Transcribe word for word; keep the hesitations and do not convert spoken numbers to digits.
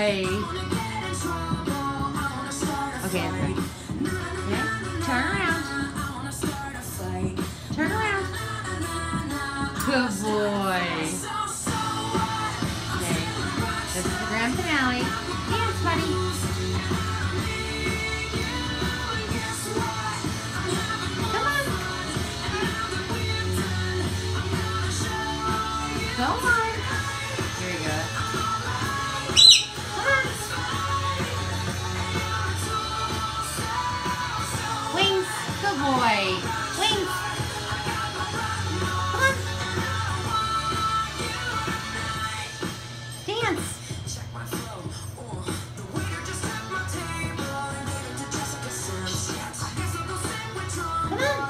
boy. Okay, okay. Turn around. Turn around. Good boy. Okay. This is the grand finale. Dance, buddy. Come on. Go on. Here you go. Come on. Wings. Good boy. Wings. Come on. Dance. Come on.